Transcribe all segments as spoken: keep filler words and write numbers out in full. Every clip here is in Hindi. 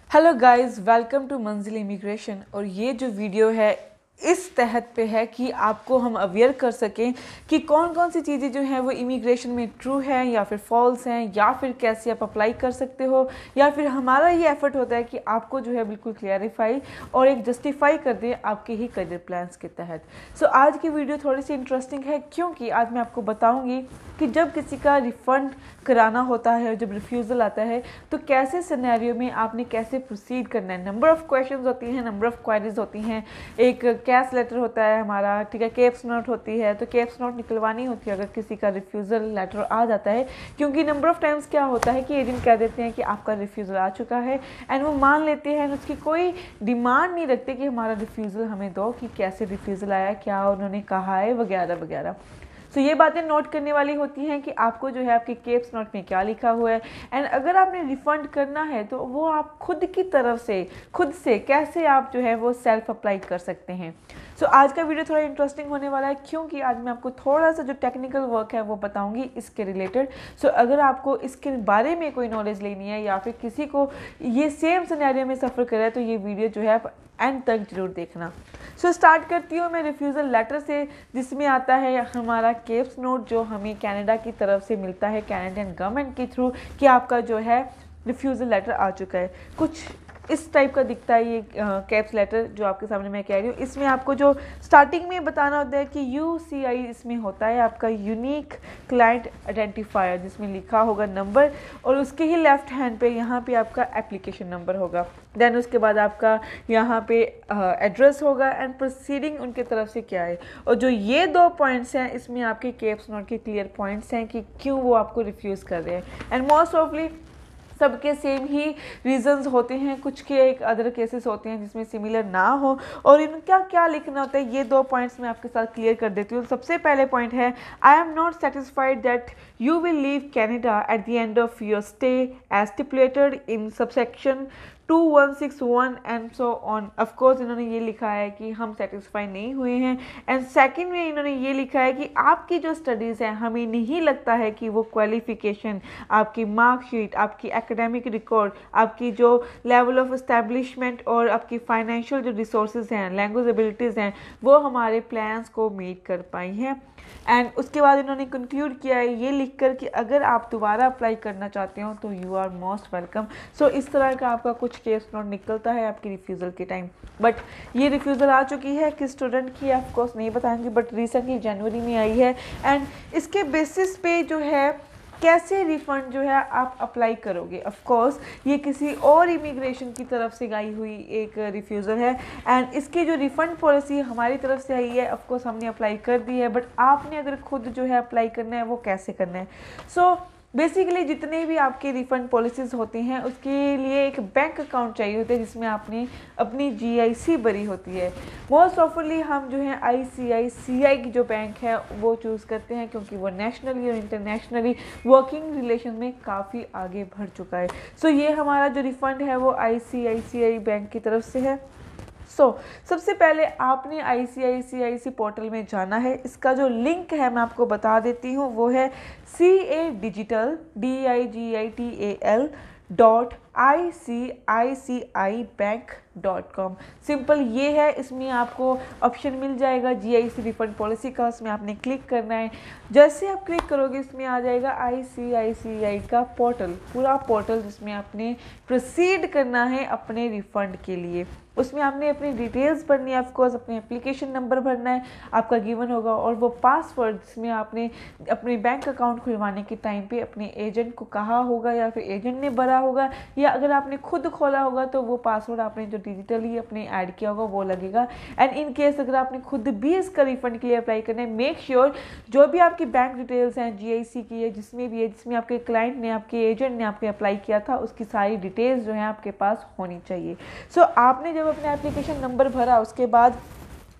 Hello guys, welcome to Manzil immigration. और ये जो वीडियो है इस तहत पे है कि आपको हम अवेयर कर सकें कि कौन कौन सी चीज़ें जो हैं वो इमिग्रेशन में ट्रू हैं या फिर फॉल्स हैं, या फिर कैसे आप अप्लाई कर सकते हो, या फिर हमारा ये एफर्ट होता है कि आपको जो है बिल्कुल क्लियरिफाई और एक जस्टिफाई कर दें आपके ही करियर प्लान्स के तहत। सो so, आज की वीडियो थोड़ी सी इंटरेस्टिंग है क्योंकि आज मैं आपको बताऊँगी कि जब किसी का रिफ़ंड कराना होता है, जब रिफ्यूज़ल आता है, तो कैसे सिनेरियो में आपने कैसे प्रोसीड करना है। नंबर ऑफ़ क्वेश्चंस होती हैं, नंबर ऑफ़ क्वेरीज होती हैं। एक कैश लेटर होता है हमारा, ठीक है, केप्स नोट होती है, तो केप्स नोट निकलवानी होती है अगर किसी का रिफ्यूज़ल लेटर आ जाता है, क्योंकि नंबर ऑफ़ टाइम्स क्या होता है कि एजेंट कह देते हैं कि आपका रिफ्यूज़ल आ चुका है एंड वो मान लेते हैं, उसकी कोई डिमांड नहीं रखते कि हमारा रिफ्यूज़ल हमें दो, कि कैसे रिफ्यूज़ल आया, क्या उन्होंने कहा है, वगैरह वगैरह। सो so, ये बातें नोट करने वाली होती हैं कि आपको जो है आपके केप्स नोट में क्या लिखा हुआ है, एंड अगर आपने रिफ़ंड करना है तो वो आप खुद की तरफ से खुद से कैसे आप जो है वो सेल्फ अप्लाई कर सकते हैं। सो so, आज का वीडियो थोड़ा इंटरेस्टिंग होने वाला है क्योंकि आज मैं आपको थोड़ा सा जो टेक्निकल वर्क है वो बताऊंगी इसके रिलेटेड। सो so, अगर आपको इसके बारे में कोई नॉलेज लेनी है या फिर किसी को ये सेम सिनेरियो में सफ़र कर रहा है तो ये वीडियो जो है आप एंड तक जरूर देखना। सो so, स्टार्ट करती हूँ मैं रिफ्यूज़ल लेटर से, जिसमें आता है हमारा केप्स नोट जो हमें कनाडा की तरफ से मिलता है, कैनेडियन गवर्नमेंट के थ्रू, कि आपका जो है रिफ्यूज़ल लेटर आ चुका है। कुछ इस टाइप का दिखता है ये कैप्स लेटर जो आपके सामने मैं कह रही हूँ। इसमें आपको जो स्टार्टिंग में बताना होता है कि यू सी आई इसमें होता है आपका यूनिक क्लाइंट आइडेंटिफायर, जिसमें लिखा होगा नंबर और उसके ही लेफ्ट हैंड पे यहाँ पे आपका एप्लीकेशन नंबर होगा। देन उसके बाद आपका यहाँ पे एड्रेस होगा एंड प्रोसीडिंग उनके तरफ से क्या है। और जो ये दो पॉइंट्स हैं इसमें आपके केप्स नोट के क्लियर पॉइंट्स हैं कि क्यों वो आपको रिफ्यूज़ कर रहे हैं। एंड मोस्ट ऑफली सबके सेम ही रीजंस होते हैं, कुछ के एक अदर केसेस होते हैं जिसमें सिमिलर ना हो। और इनका क्या लिखना होता है ये दो पॉइंट्स मैं आपके साथ क्लियर कर देती हूँ। सबसे पहले पॉइंट है, I am not satisfied that you will leave Canada at the end of your stay as stipulated in subsection two one six one and so on. Of course इन्होंने ये लिखा है कि हम सेटिस्फाई नहीं हुए हैं। एंड सेकंड में इन्होंने ये लिखा है कि आपकी जो स्टडीज़ हैं हमें नहीं लगता है कि वो क्वालिफिकेशन, आपकी मार्कशीट, आपकी एकेडमिक रिकॉर्ड, आपकी जो लेवल ऑफ इस्टेब्लिशमेंट और आपकी फाइनेंशियल जो रिसोर्सेज हैं, लैंग्वेज एबिलिटीज़ हैं, वो हमारे प्लान्स को मीट कर पाई हैं। एंड उसके बाद इन्होंने कंक्लूड किया है ये लिखकर कि अगर आप दोबारा अप्लाई करना चाहते हो तो you are most welcome. So इस तरह का आपका कुछ केस नोट निकलता है आपकी रिफ्यूज़ल के टाइम। बट ये रिफ्यूज़ल आ चुकी है किस स्टूडेंट की ऑफकोर्स नहीं बताएंगे, बट रिसेंटली जनवरी में आई है। एंड इसके बेसिस पे जो है कैसे रिफ़ंड जो है आप अप्लाई करोगे। ऑफ कोर्स ये किसी और इमिग्रेशन की तरफ से आई हुई एक रिफ्यूज़ल है एंड इसकी जो रिफ़ंड पॉलिसी हमारी तरफ से आई है, ऑफ कोर्स हमने अप्लाई कर दी है, बट आपने अगर खुद जो है अप्लाई करना है वो कैसे करना है। सो so, बेसिकली जितने भी आपके रिफ़ंड पॉलिसीज़ होती हैं उसके लिए एक बैंक अकाउंट चाहिए होता है जिसमें आपने अपनी जी आई सी भरी होती है। मोस्ट ऑफली हम जो है आई सी आई सी आई की जो बैंक है वो चूज़ करते हैं क्योंकि वो नेशनली और इंटरनेशनली वर्किंग रिलेशन में काफ़ी आगे बढ़ चुका है। सो so, ये हमारा जो रिफ़ंड है वो आई C I C I bank की तरफ से है। सो so, सबसे पहले आपने आई C I C I C portal में जाना है। इसका जो लिंक है मैं आपको बता देती हूँ, वो है C A digital D I G I T A L dot I C I C I bank dot com. Simple ये है, इसमें आपको ऑप्शन मिल जाएगा जी आई सी रिफंड पॉलिसी का, उसमें आपने क्लिक करना है। जैसे आप क्लिक करोगे इसमें आ जाएगा आई सी आई सी आई का पोर्टल, पूरा पोर्टल जिसमें आपने प्रोसीड करना है अपने रिफ़ंड के लिए। उसमें आपने अपनी डिटेल्स भरनी है, ऑफकोर्स अपने एप्लीकेशन नंबर भरना है आपका गिवन होगा, और वो पासवर्ड जिसमें आपने अपने बैंक अकाउंट खुलवाने के टाइम पे अपने एजेंट को कहा होगा या फिर एजेंट ने भरा होगा, या अगर आपने खुद खोला होगा तो वो पासवर्ड आपने जो डिजिटली अपने ऐड किया होगा वो लगेगा। एंड इन केस अगर आपने खुद भी इसका रिफंड के लिए अप्लाई करना है, मेक श्योर जो भी आपकी बैंक डिटेल्स हैं जी आई सी की है, जिसमें भी है, जिसमें आपके क्लाइंट ने, आपके एजेंट ने आपके अप्लाई किया था, उसकी सारी डिटेल्स जो है आपके पास होनी चाहिए। सो so, आपने जब अपना एप्लीकेशन नंबर भरा उसके बाद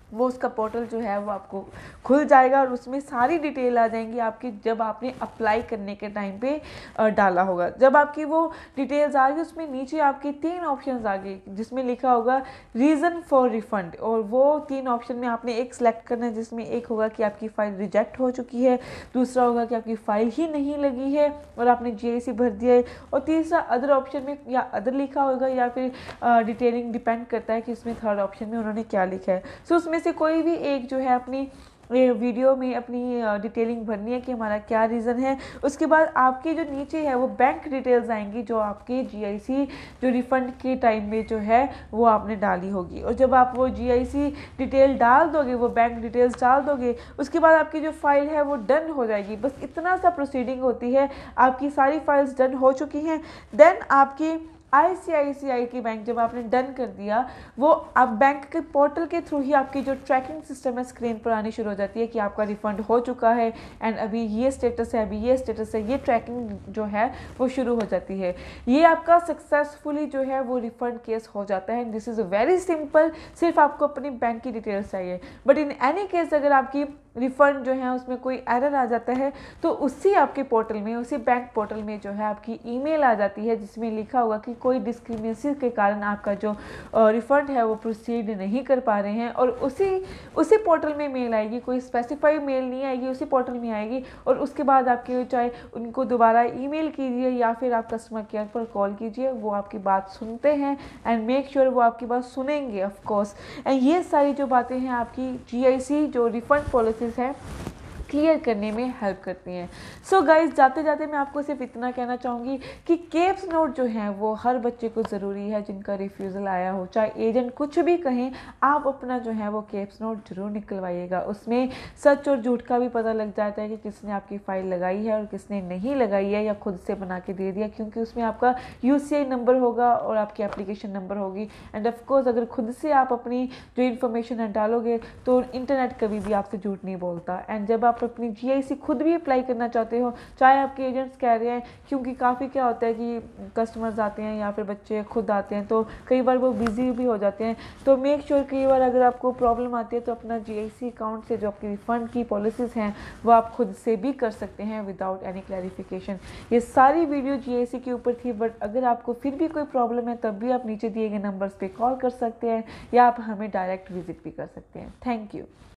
वो उसका पोर्टल जो है वो आपको खुल जाएगा और उसमें सारी डिटेल आ जाएंगी आपकी, जब आपने अप्लाई करने के टाइम पे डाला होगा। जब आपकी वो डिटेल्स आ गई, उसमें नीचे आपके तीन ऑप्शंस आ गए जिसमें लिखा होगा रीज़न फॉर रिफंड, और वो तीन ऑप्शन में आपने एक सेलेक्ट करना है, जिसमें एक होगा कि आपकी फ़ाइल रिजेक्ट हो चुकी है, दूसरा होगा कि आपकी फ़ाइल ही नहीं लगी है और आपने जी आई सी भर दिया है, और तीसरा अदर ऑप्शन में या अदर लिखा होगा या फिर डिटेलिंग डिपेंड करता है कि इसमें थर्ड ऑप्शन में उन्होंने क्या लिखा है। सो so, उसमें से कोई भी एक जो है अपनी वीडियो में अपनी डिटेलिंग भरनी है कि हमारा क्या रीज़न है। उसके बाद आपके जो नीचे है वो बैंक डिटेल्स आएंगी जो आपके जीआईसी जो रिफ़ंड के टाइम में जो है वो आपने डाली होगी, और जब आप वो जीआईसी डिटेल डाल दोगे, वो बैंक डिटेल्स डाल दोगे, उसके बाद आपकी जो फाइल है वो डन हो जाएगी। बस इतना सा प्रोसीडिंग होती है, आपकी सारी फाइल्स डन हो चुकी हैं। देन आपकी आई सी आई सी आई की बैंक जब आपने डन कर दिया, वो आप बैंक के पोर्टल के थ्रू ही आपकी जो ट्रैकिंग सिस्टम है स्क्रीन पर आनी शुरू हो जाती है कि आपका रिफ़ंड हो चुका है एंड अभी ये स्टेटस है, अभी ये स्टेटस है, ये ट्रैकिंग जो है वो शुरू हो जाती है। ये आपका सक्सेसफुली जो है वो रिफ़ंड केस हो जाता है। दिस इज़ वेरी सिंपल, सिर्फ आपको अपनी बैंक की डिटेल्स चाहिए। बट इन एनी केस अगर आपकी रिफ़ंड जो है उसमें कोई एरर आ जाता है तो उसी आपके पोर्टल में, उसी बैंक पोर्टल में जो है आपकी ईमेल आ जाती है जिसमें लिखा होगा कि कोई डिस्क्रिमिनेंसी के कारण आपका जो रिफ़ंड है वो प्रोसीड नहीं कर पा रहे हैं, और उसी उसी पोर्टल में मेल आएगी, कोई स्पेसिफाई मेल नहीं आएगी, उसी पोर्टल में आएगी। और उसके बाद आपके चाहे उनको दोबारा ईमेल कीजिए या फिर आप कस्टमर केयर पर कॉल कीजिए, वो आपकी बात सुनते हैं एंड मेक श्योर वो आपकी बात सुनेंगे ऑफ कोर्स। एंड ये सारी जो बातें हैं आपकी जी आई सी जो रिफ़ंड पॉलिसीज़ है क्लियर करने में हेल्प करती हैं। सो गाइज, जाते जाते मैं आपको सिर्फ इतना कहना चाहूँगी कि केप्स नोट जो हैं वो हर बच्चे को ज़रूरी है जिनका रिफ्यूज़ल आया हो, चाहे एजेंट कुछ भी कहें, आप अपना जो है वो केप्स नोट ज़रूर निकलवाइएगा। उसमें सच और झूठ का भी पता लग जाता है कि किसने आपकी फ़ाइल लगाई है और किसने नहीं लगाई है या खुद से बना के दे दिया, क्योंकि उसमें आपका यू सी आई नंबर होगा और आपकी एप्लीकेशन नंबर होगी। एंड ऑफकोर्स अगर खुद से आप अपनी जो इन्फॉर्मेशन है डालोगे तो इंटरनेट कभी भी आपसे झूठ नहीं बोलता। एंड जब आप अपनी जी आई सी खुद भी अप्लाई करना चाहते हो, चाहे आपके एजेंट्स कह रहे हैं, क्योंकि काफ़ी क्या होता है कि कस्टमर्स आते हैं या फिर बच्चे खुद आते हैं तो कई बार वो बिजी भी हो जाते हैं, तो मेक श्योर कई बार अगर आपको प्रॉब्लम आती है तो अपना जी आई सी अकाउंट से जो आपकी रिफंड की पॉलिसीज़ हैं वो आप खुद से भी कर सकते हैं विदाउट एनी क्लैरिफिकेशन। ये सारी वीडियो जी आई सी के ऊपर थी, बट अगर आपको फिर भी कोई प्रॉब्लम है तब भी आप नीचे दिए गए नंबर्स पे कॉल कर सकते हैं या आप हमें डायरेक्ट विजिट भी कर सकते हैं। Thank you.